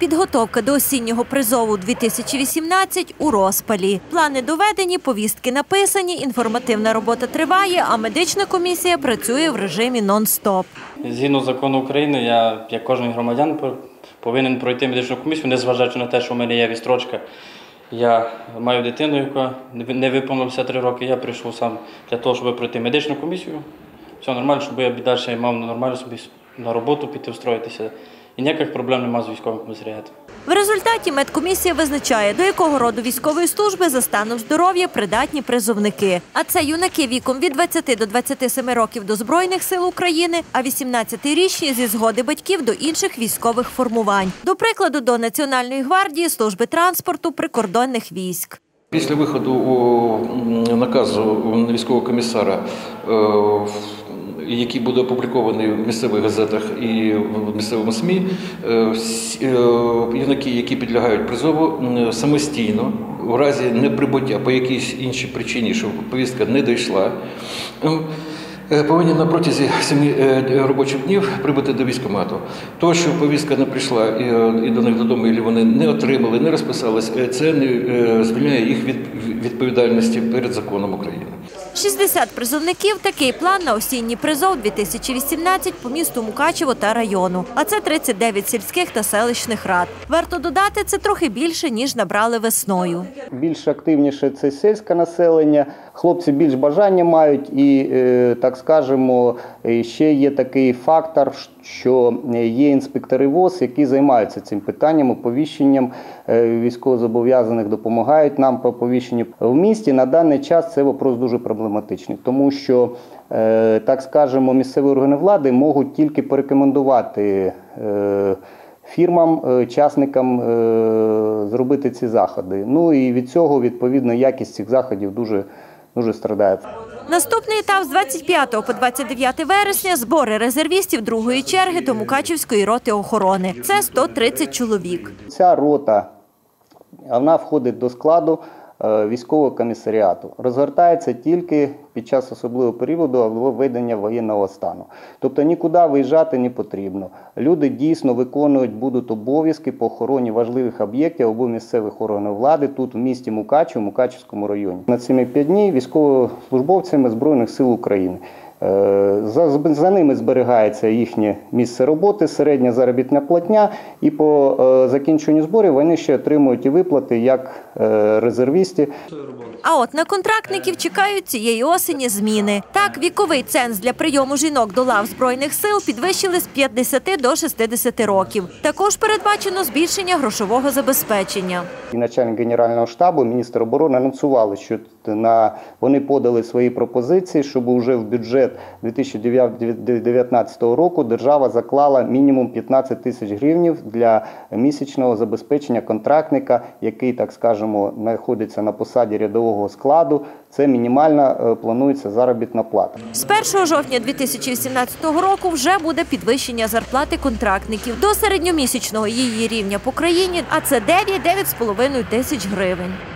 Підготовка до осіннього призову 2018 у розпалі. Плани доведені, повістки написані, інформативна робота триває, а медична комісія працює в режимі нон-стоп. Згідно закону України, я, як кожен громадян, повинен пройти медичну комісію, незважаючи на те, що в мене є відстрочка. Я маю дитину, яка не виповнилася 3 роки, я прийшов сам для того, щоб пройти медичну комісію. Все нормально, щоб я далі мав нормально собі на роботу піти, встроїтися. І ніяких проблем немає з військовим комісаріатом. В результаті медкомісія визначає, до якого роду військової служби за станом здоров'я придатні призовники. А це юнаки віком від 20 до 27 років до Збройних сил України, а 18-річні зі згоди батьків до інших військових формувань. До прикладу, до Національної гвардії, служби транспорту, прикордонних військ. Після виходу наказу військового комісара, який буде опублікований в місцевих газетах і в місцевому СМІ, юнаки, які підлягають призову, самостійно, в разі неприбуття по якійсь іншій причині, що повістка не дійшла, повинні на протязі 7 робочих днів прибути до військкомату. То, що повістка не прийшла і до них додому, і вони не отримали, не розписались, це не звільняє їх від відповідальності перед законом України. 60 призовників – такий план на осінній призов 2018 по місту Мукачево та району. А це 39 сільських та селищних рад. Варто додати, це трохи більше, ніж набрали весною. Більш активніше – це сільське населення. Хлопці більш бажання мають і, так скажемо, ще є такий фактор, що є інспектори ВОЗ, які займаються цим питанням, оповіщенням військовозобов'язаних, допомагають нам по оповіщенню. В місті на даний час це вопрос дуже проблематичний, тому що, так скажемо, місцеві органи влади можуть тільки порекомендувати фірмам, учасникам зробити ці заходи. Ну і від цього, відповідно, якість цих заходів дуже страдає. Наступний етап з 25 по 29 вересня – збори резервістів другої черги до Мукачівської роти охорони. Це 130 чоловік. Ця рота, вона входить до складу військового комісаріату. Розгортається тільки під час особливого періоду або введення воєнного стану. Тобто нікуди виїжджати не потрібно. Люди дійсно виконують будуть обов'язки по охороні важливих об'єктів або місцевих органів влади тут в місті Мукачево, Мукачівському районі. На цими 5 днів військовослужбовцями Збройних сил України. За ними зберігається їхнє місце роботи, середня заробітна платня, і по закінченню зборів вони ще отримують і виплати як резервісти. А от на контрактників чекають цієї осені зміни. Так, віковий ценз для прийому жінок до лав Збройних сил підвищили з 50 до 60 років. Також передбачено збільшення грошового забезпечення. І начальник Генерального штабу, міністр оборони анонсували, що вони подали свої пропозиції, щоб вже в бюджет 2019 року держава заклала мінімум 15 тисяч гривень для місячного забезпечення контрактника, який, так скажемо, знаходиться на посаді рядового складу. Це мінімальна планується заробітна плата. З 1 жовтня 2018 року вже буде підвищення зарплати контрактників до середньомісячного її рівня по країні, а це 9–9,5 тисяч гривень.